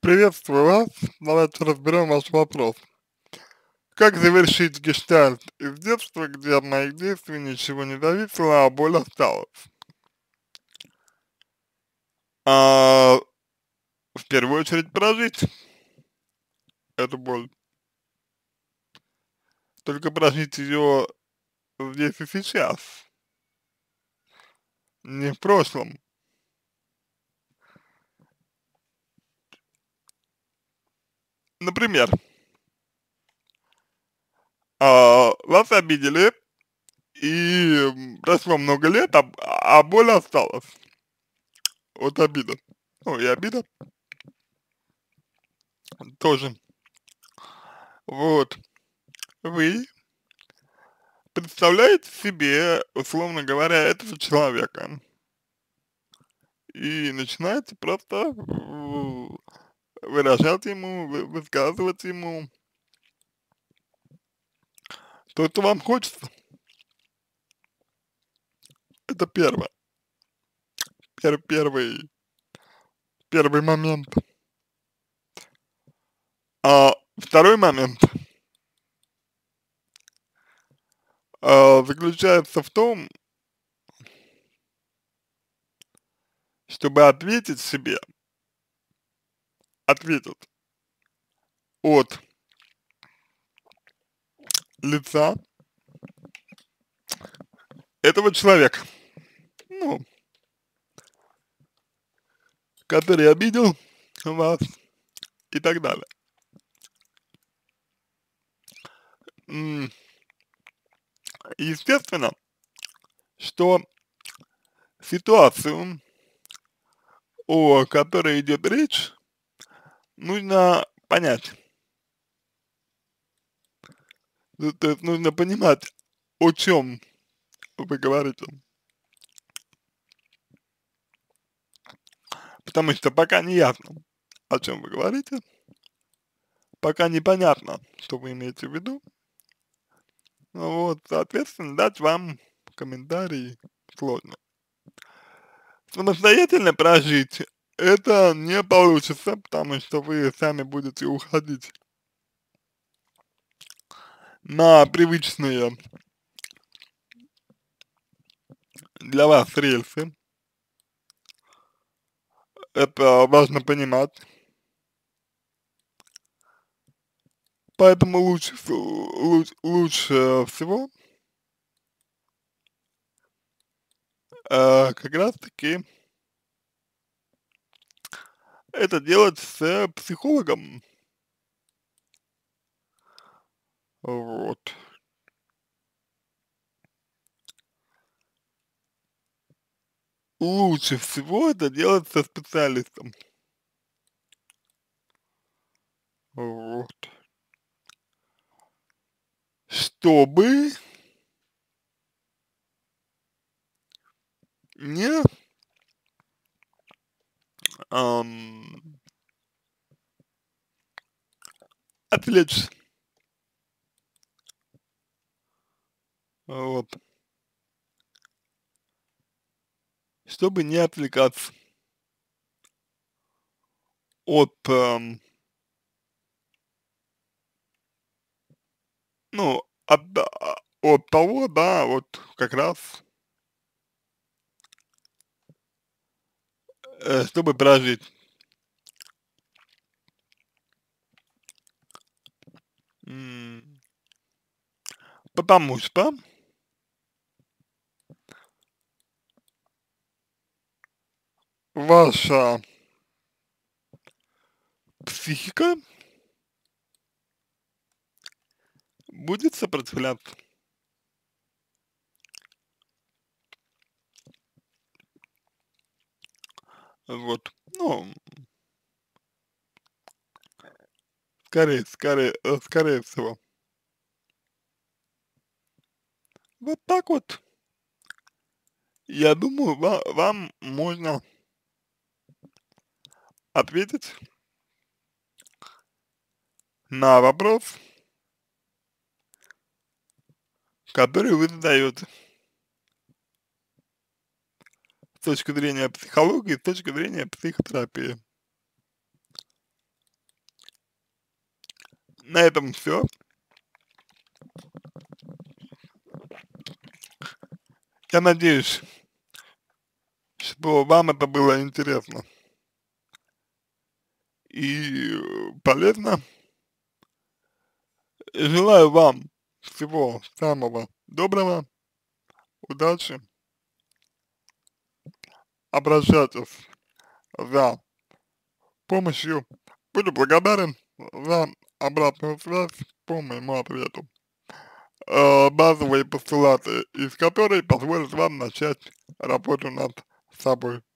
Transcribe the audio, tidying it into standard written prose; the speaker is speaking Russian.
Приветствую вас. Давайте разберем ваш вопрос. Как завершить гештальт из детства, где от моих действий ничего не зависело, а боль осталась? А, в первую очередь прожить эту боль. Только прожить ее здесь и сейчас, не в прошлом. Например, вас обидели, и прошло много лет, а боль осталась от обиды. Ну, и обида тоже. Вот. Вы представляете себе, условно говоря, этого человека и начинаете просто выражать ему, высказывать ему то, что вам хочется. Это первое. Первый, первый момент. А второй момент заключается в том, чтобы ответить себе, ответить от лица этого человека, ну, который обидел вас и так далее. Естественно, что ситуацию, о которой идет речь, нужно понять. Ну, то есть нужно понимать, о чем вы говорите. Потому что пока не ясно, о чем вы говорите, пока непонятно, что вы имеете в виду, ну вот, соответственно, дать вам комментарий сложно. Самостоятельно прожить это не получится, потому что вы сами будете уходить на привычные для вас рельсы. Это важно понимать. Поэтому лучше всего как раз таки это делать с психологом. Вот. Лучше всего это делать со специалистом. Вот. Чтобы не ам, отвлечься. Вот. Чтобы не отвлекаться от, ну, от того, да, вот как раз, чтобы прожить. М, Потому что ваша психика будет сопротивляться. Вот. Ну, скорее всего. Вот так вот. Я думаю, вам можно ответить на вопрос, который вы задаете с точки зрения психологии, с точки зрения психотерапии. На этом все. Я надеюсь, что вам это было интересно и полезно. Желаю вам всего самого доброго, удачи, обращайтесь за помощью. Буду благодарен за обратную связь по моему ответу. Базовые постулаты, из которой позволят вам начать работу над собой.